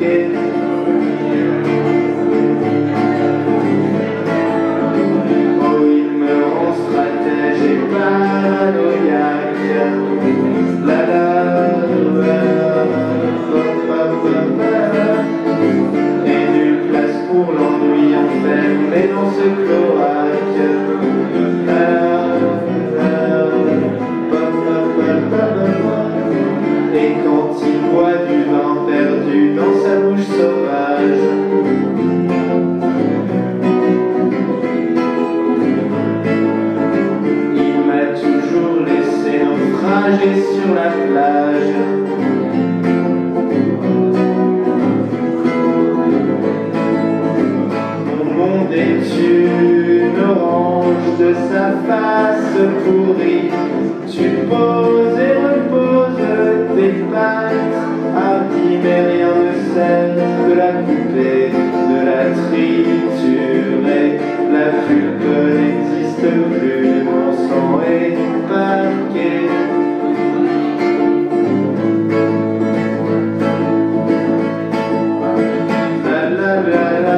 parquet. Oh, il me rend stratège et paranoïaque. La la la et nulle place pour l'ennui enfermé dans ce cloaque. Et quand il boit du vin perdu dans sa bouche sauvage, il m'a toujours laissé naufrager sur la plage. Mon monde est une orange de sa face pourrie. Tu poses et reposes tes pattes, hardi mais rien ne cesse de la couper, de la triturer. La pulpe n'existe plus, mon sang est parqué. La la la la.